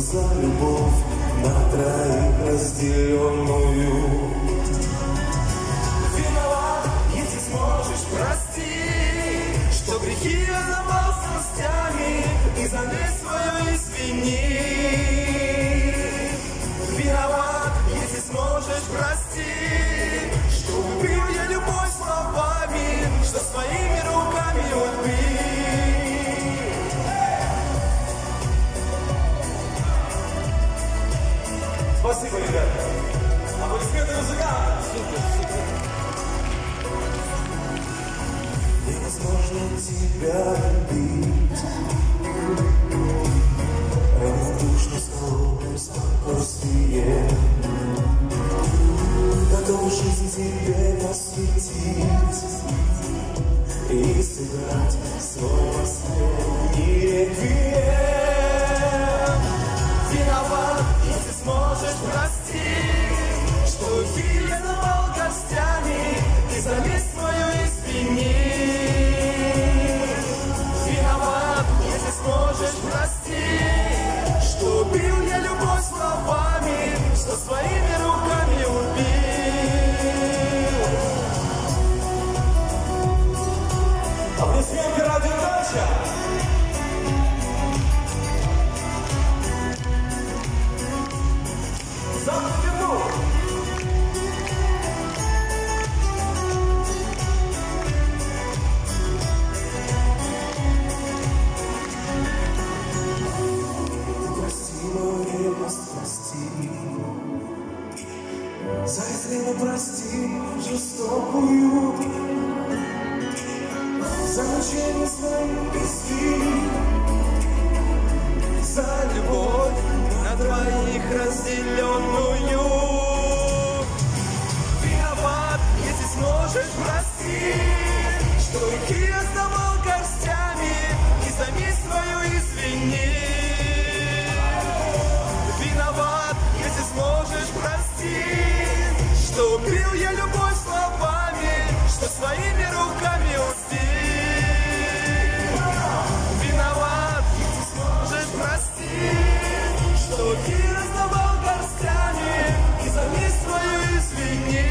за любовь на троих разделенную. Виноват, если сможешь, прости, что грехи я забыл страстями, и за месть свою извини. Виноват, если сможешь, прости, что убил я любовь словами, что своими руками убил. Спасибо, ребята. Аплодисменты музыкантам. Супер, супер. Невозможно тебя любить равнодушно с холодным спокойствием. Готов жизнь тебе посвятить и сыграть свой последний реквием. Виноват, если сможешь, прости, что эфир я забыл гостями, и за месть свою извини. Виноват, если сможешь, прости, что убил я любовь словами, что своими руками убил. Аплодисменты Радио Дача. За измену прости жестокую, за мучение свои пески, за любовь на двоих разделенную. Виноват, если сможешь, прости, что реки я сдавал горстями, и за месть свою извини. Виноват, если сможешь, прости, что убил я любовь словами, что своими руками убил. Виноват, если сможешь, прости, что ты раздавал горстями, и за месть свою извини.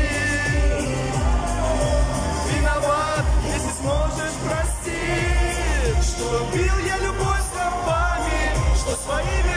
Виноват, если сможешь, прости, что убил я любовь словами, что своими